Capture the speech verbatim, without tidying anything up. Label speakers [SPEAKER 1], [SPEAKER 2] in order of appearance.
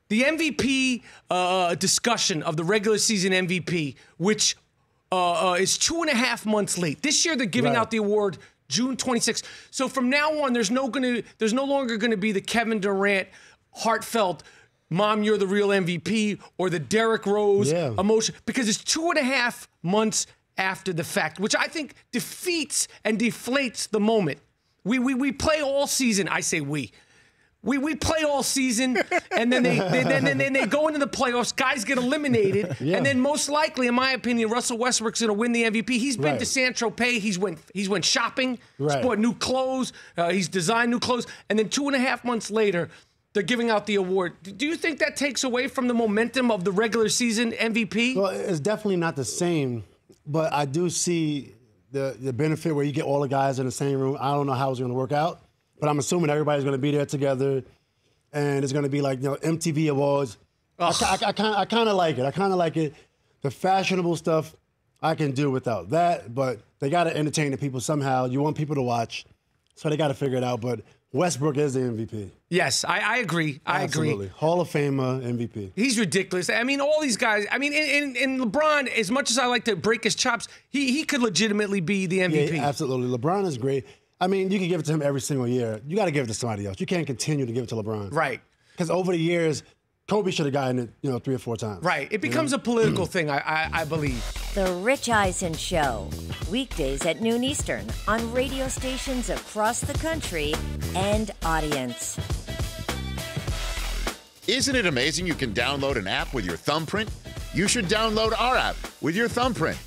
[SPEAKER 1] the M V P uh, discussion of the regular season M V P, which uh, uh, is two and a half months late. This year they're giving
[SPEAKER 2] Right.
[SPEAKER 1] out the award June twenty-sixth. So from now on, there's no gonna, there's no longer going to be the Kevin Durant heartfelt, "Mom, you're the real M V P," or the Derrick Rose
[SPEAKER 2] Yeah.
[SPEAKER 1] emotion, because it's two and a half months after the fact, which I think defeats and deflates the moment. We we we play all season. I say we. We we play all season, and then they, they then, then, then they go into the playoffs. Guys get eliminated,
[SPEAKER 2] Yeah.
[SPEAKER 1] and then most likely, in my opinion, Russell Westbrook's going to win the M V P. He's been
[SPEAKER 2] Right.
[SPEAKER 1] to San Tropez. He's went he's went shopping. He's
[SPEAKER 2] Right.
[SPEAKER 1] bought new clothes. Uh, he's designed new clothes, and then two and a half months later, they're giving out the award. Do you think that takes away from the momentum of the regular season M V P?
[SPEAKER 2] Well, it's definitely not the same, but I do see the the benefit where you get all the guys in the same room. I don't know how it's going to work out, but I'm assuming everybody's going to be there together, and it's going to be like, you know, M T V Awards. I, I, I kind I kind of like it. I kind of like it. The fashionable stuff I can do without that, but they got to entertain the people somehow. You want people to watch, so they got to figure it out. But Westbrook is the M V P.
[SPEAKER 1] Yes, I, I agree. I
[SPEAKER 2] Absolutely.
[SPEAKER 1] agree.
[SPEAKER 2] Hall of Famer, M V P.
[SPEAKER 1] He's ridiculous. I mean, all these guys. I mean, in, in, in LeBron, as much as I like to break his chops, he he could legitimately be the M V P.
[SPEAKER 2] Yeah, absolutely. LeBron is great. I mean, you can give it to him every single year. You got to give it to somebody else. You can't continue to give it to LeBron.
[SPEAKER 1] Right.
[SPEAKER 2] Because over the years, Kobe should have gotten it, you know, three or four times.
[SPEAKER 1] Right. It becomes a political thing, I, I I believe.
[SPEAKER 3] The Rich Eisen Show, weekdays at noon Eastern on radio stations across the country and audience.
[SPEAKER 4] Isn't it amazing you can download an app with your thumbprint? You should download our app with your thumbprint.